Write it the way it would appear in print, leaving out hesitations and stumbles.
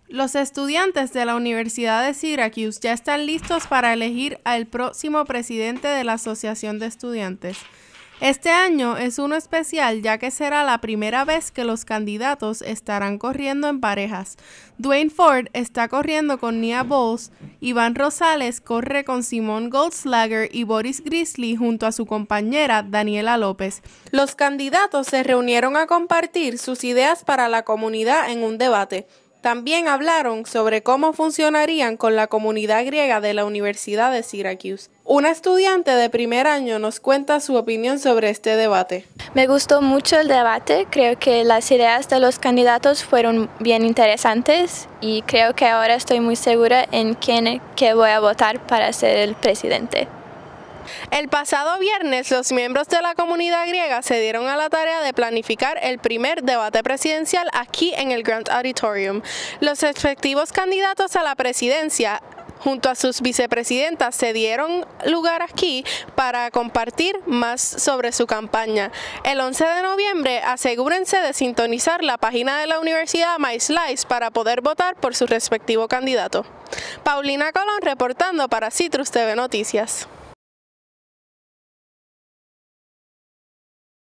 Los estudiantes de la Universidad de Syracuse ya están listos para elegir al próximo presidente de la Asociación de Estudiantes. Este año es uno especial ya que será la primera vez que los candidatos estarán corriendo en parejas. Dwayne Ford está corriendo con Nia Bowles, Iván Rosales corre con Simone Goldslager y Boris Grizzly junto a su compañera Daniela López. Los candidatos se reunieron a compartir sus ideas para la comunidad en un debate. También hablaron sobre cómo funcionarían con la comunidad griega de la Universidad de Syracuse. Una estudiante de primer año nos cuenta su opinión sobre este debate. Me gustó mucho el debate, creo que las ideas de los candidatos fueron bien interesantes y creo que ahora estoy muy segura en quién que voy a votar para ser el presidente. El pasado viernes, los miembros de la comunidad griega se dieron a la tarea de planificar el primer debate presidencial aquí en el Grant Auditorium. Los respectivos candidatos a la presidencia, junto a sus vicepresidentas, se dieron lugar aquí para compartir más sobre su campaña. El 11 de noviembre, asegúrense de sintonizar la página de la Universidad MySlice para poder votar por su respectivo candidato. Paulina Colón reportando para Citrus TV Noticias.